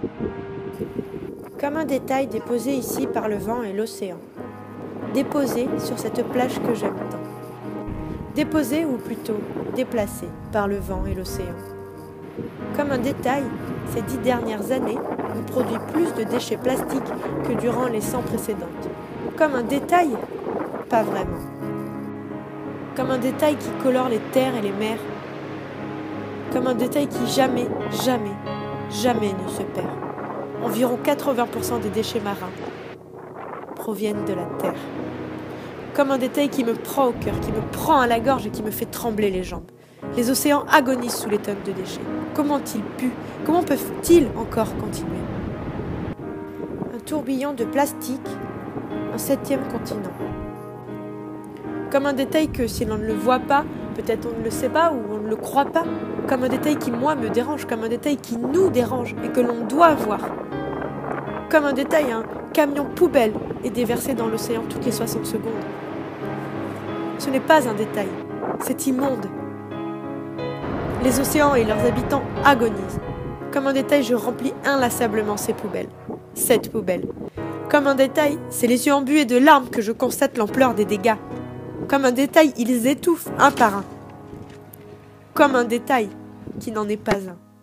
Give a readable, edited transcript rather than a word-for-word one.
Comme un détail déposé ici par le vent et l'océan. Déposé sur cette plage que j'aime tant. Déposé ou plutôt déplacé par le vent et l'océan. Comme un détail, ces 10 dernières années ont produit plus de déchets plastiques que durant les 100 précédentes. Comme un détail, pas vraiment. Comme un détail qui colore les terres et les mers. Comme un détail qui jamais, jamais, jamais ne se perd. Environ 80% des déchets marins proviennent de la terre. Comme un détail qui me prend au cœur, qui me prend à la gorge et qui me fait trembler les jambes. Les océans agonisent sous les tonnes de déchets. Comment ils puent? Comment peuvent-ils encore continuer? Un tourbillon de plastique, un 7e continent. Comme un détail que, si l'on ne le voit pas, peut-être on ne le sait pas ou on ne le croit pas. Comme un détail qui, moi, me dérange. Comme un détail qui nous dérange et que l'on doit voir. Comme un détail, un camion poubelle est déversé dans l'océan toutes les 60 secondes. Ce n'est pas un détail, c'est immonde. Les océans et leurs habitants agonisent. Comme un détail, je remplis inlassablement ces poubelles. Cette poubelle. Comme un détail, c'est les yeux embués de larmes que je constate l'ampleur des dégâts. Comme un détail, ils étouffent un par un. Comme un détail qui n'en est pas un.